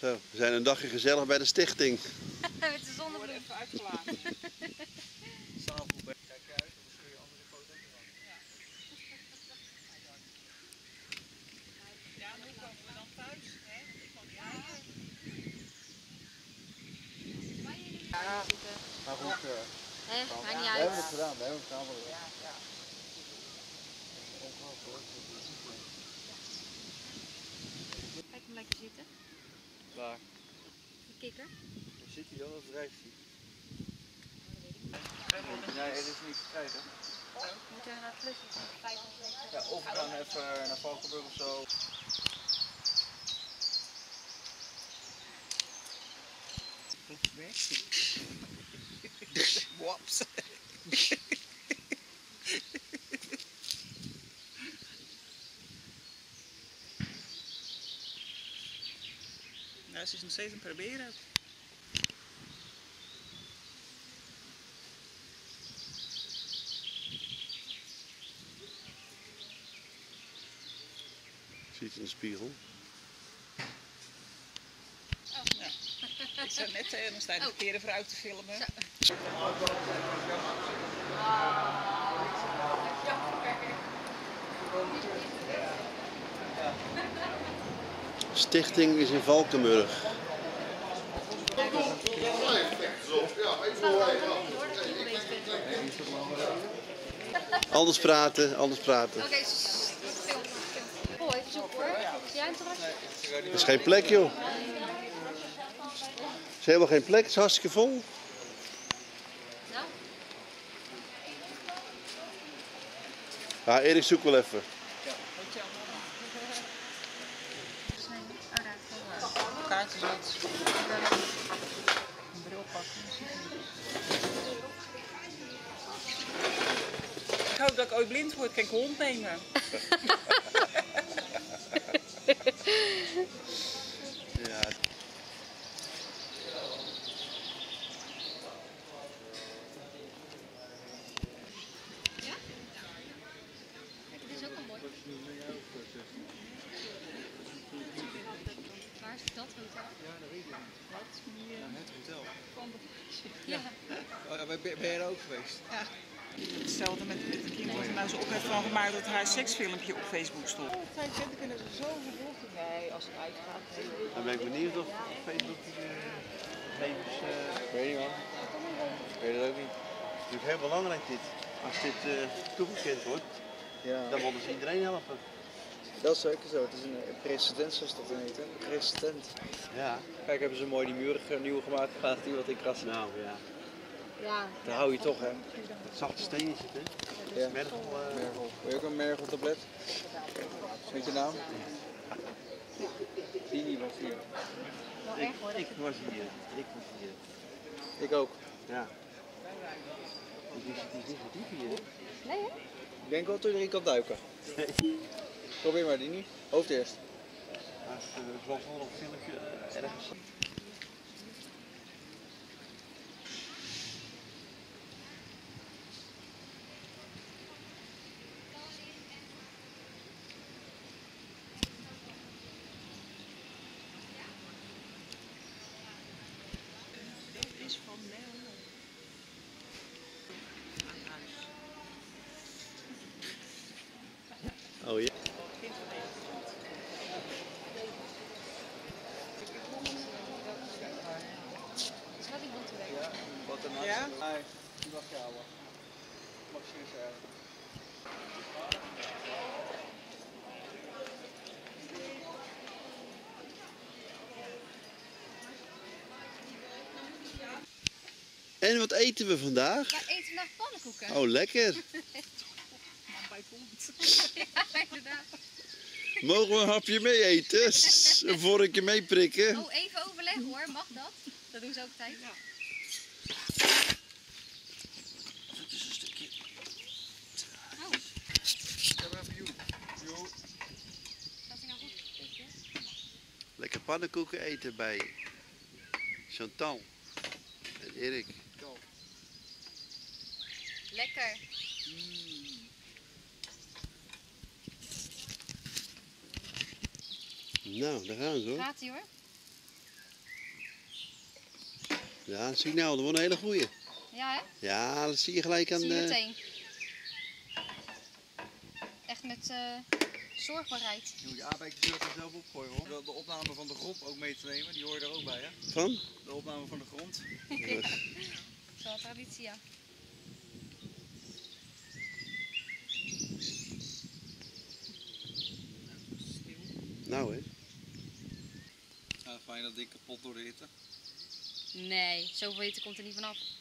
Zo, we zijn een dagje gezellig bij de stichting. Met de zonnebloem. Even uitgelaten. S'avonds kijk je uit en dan kun je andere foto's maken. Ja, en hoe komen we dan thuis? Hè? Ik kan niet rijden. Ja, maar goed. Maakt niet We uit. hebben het gedaan, we hebben het gedaan. Ja, ja. Kijk hem lekker zitten. Waar? Die kikker. Zit hij dan of drijft hij? Nee, het is niet te krijgen. Moeten we naar het flusje? Ja, of we gaan even naar Valkenburg of zo. Wops. Nou, ze is nog steeds aan het proberen. Ziet in de spiegel. Ja. Ik zou net dan sta je de verkeerde vrouw te filmen. Stichting is in Valkenburg. Anders praten, anders praten. Oké, film. Oh, even zoeken hoor. Is jij een terrasje? Er is geen plek, joh. Er is helemaal geen plek, het is hartstikke vol. Nou, Ja, Erik, zoek wel even. Kaartjes uit. Een bril pakken. Ik hoop dat ik ooit blind word, kan ik een hond nemen. Ja. kijk, dit is ook een mooi. Waar is dat hotel? Het hotel. Ja. Ben je er ook geweest? Ja. Hetzelfde met de kinderen heeft er nou zo ophef van gemaakt dat haar seksfilmpje op Facebook stond. Oh, 5 cent kunnen ze zo vervolgen. Nee, als het uitgaat. Dan ben ik benieuwd of Facebook die gegevens... Weet je wel. Weet het ook niet. Het is natuurlijk heel belangrijk dit. Als dit toegekend wordt, Ja, dan willen ze iedereen helpen. dat is zeker zo. Het is een precedent zoals dat heet. Hè? Precedent. Ja. Kijk, hebben ze mooi die muren nieuw gemaakt. Gaat die wat in krassen. Nou ja. Ja. Daar hou je toch, hè? Zachte steen is het, hè? Ja. Mergel, Mergel. Wil je ook een mergeltablet? Met je naam? Dini was hier. Wel erg hoor. ik was hier. Ik was hier. Ik ook. Ja. Het is niet zo diep hier, hè? Nee hè? Ik denk wel dat je erin kan duiken. Probeer maar, Dini. Hoofd eerst. Als het wel voor een filmpje ergens. Dit is van Nel. Aan huis. Oh ja. Kind van Nel. Is wel iemand te werken. Ja, wat ernaast. Ja? Nee, die mag je houden. Mag je zeggen. En wat eten we vandaag? Wij eten vandaag pannenkoeken. Oh, lekker. Maar bij komt. Ja, inderdaad. Mogen we een hapje mee eten? Een vorkje meeprikken? Oh, even overleggen hoor. Mag dat? Dat doen ze ook altijd. Ja. Het is een stukje. Oh, Gaat hij nou goed? Lekker pannenkoeken eten bij Chantal en Erik. Lekker. Nou, daar gaan ze hoor. Gaat ie hoor. Ja, dat zie ik nou. Dat wordt een hele goeie. Ja, hè? Ja, dat zie je gelijk aan Zie je de... meteen. Echt met zorgbaarheid. Je moet je aanwijking er zelf opgooien hoor. De opname van de grond ook mee te nemen, die hoor je er ook bij hè? Van? De opname van de grond. Dat is wel traditie, ja. Nou, hè. Ja, fijn dat ding kapot door de hitte. Nee, zoveel hitte komt er niet vanaf.